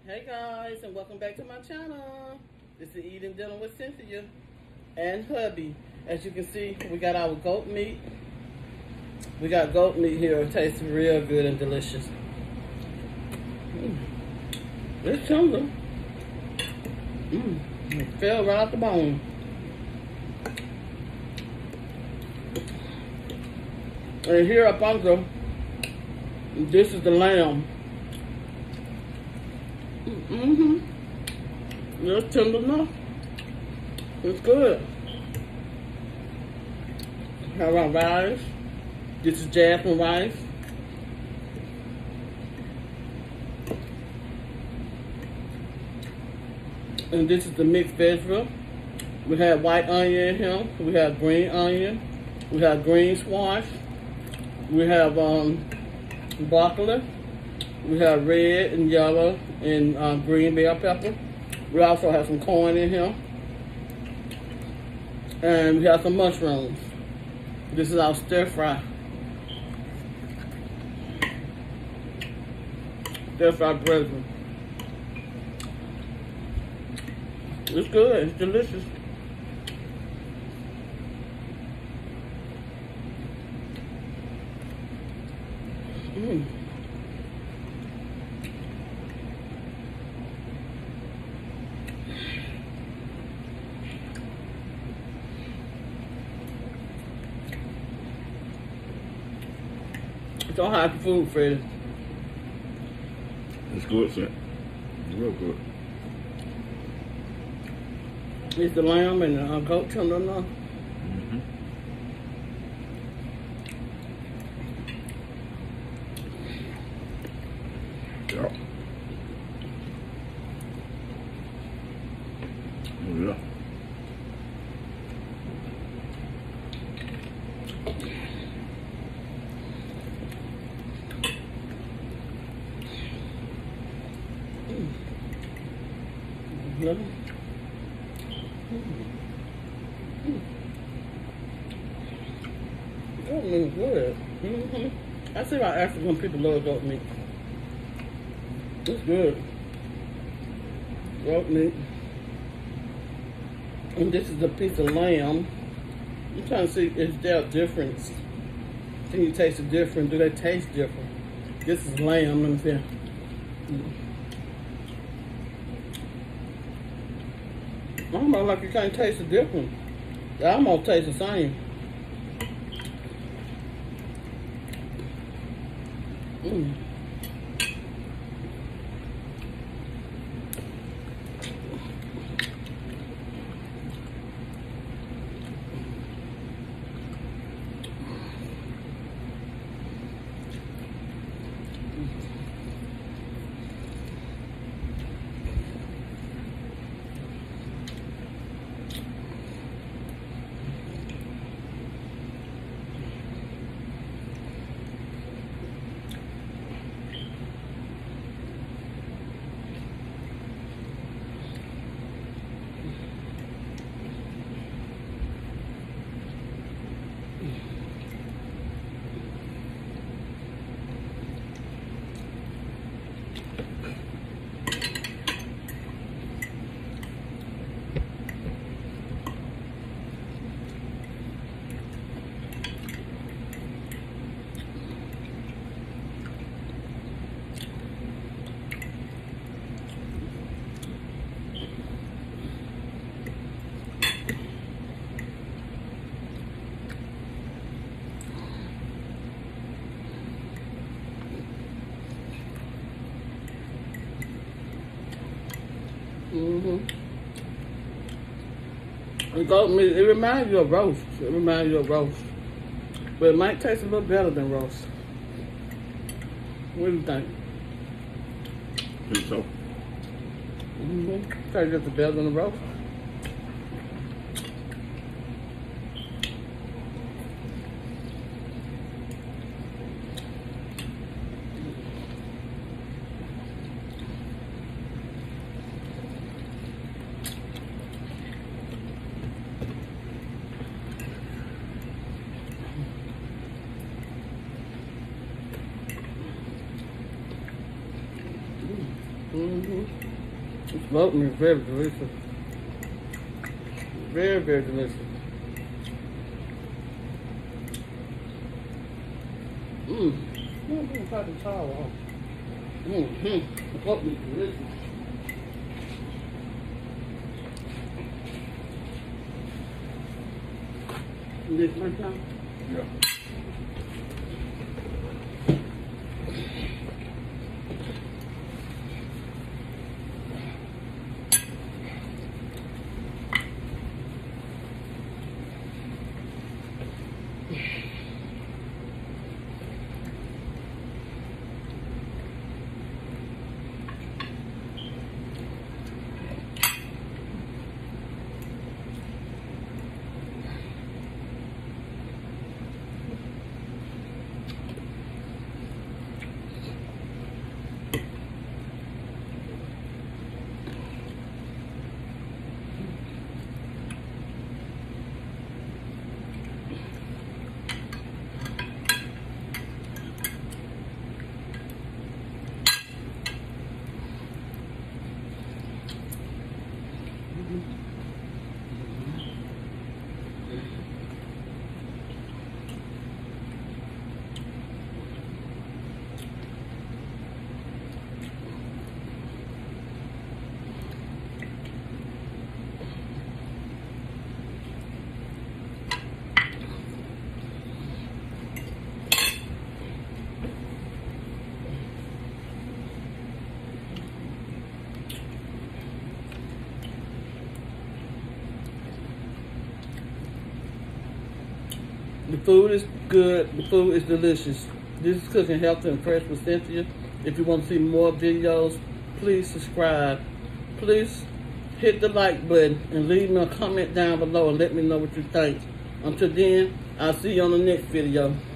Hey guys, and welcome back to my channel. This is Eating Dinner with Cynthia and hubby. As you can see, we got our goat meat. We got goat meat here. It tastes real good and delicious. It's tender. It fell right out the bone. And here up under, this is the lamb. It's tender enough. It's good. Have our rice. This is jasmine rice. And this is the mixed vegetable. We have white onion in here. We have green onion. We have green squash. We have broccoli. We have red and yellow and green bell pepper. We also have some corn in here. And we have some mushrooms. This is our stir fry. Stir fry brethren. It's good, it's delicious. It's all happy food, Freddie. It's good, sir. Real good. It's the lamb and the goat tender enough. Yeah. Oh, yeah. Goat meat is good. I see why African people love goat meat. It's good. Goat meat. And this is a piece of lamb. I'm trying to see if there a difference. Can you taste the difference? Do they taste different? This is lamb, let me see. I don't know, like you can't taste the difference. They almost taste the same. And goat meat, it reminds you of roast. It reminds you of roast. But it might taste a little better than roast. What do you think? I think so. Tastes just better than the roast. This smoked meat is very delicious. Very, very delicious. I'm going to try the towel off. The smoked meat is delicious. This one time? Yeah. The food is good. The food is delicious. This is Cooking Healthy and Fresh with Cynthia. If you want to see more videos, please subscribe. Please hit the like button and leave me a comment down below and let me know what you think. Until then, I'll see you on the next video.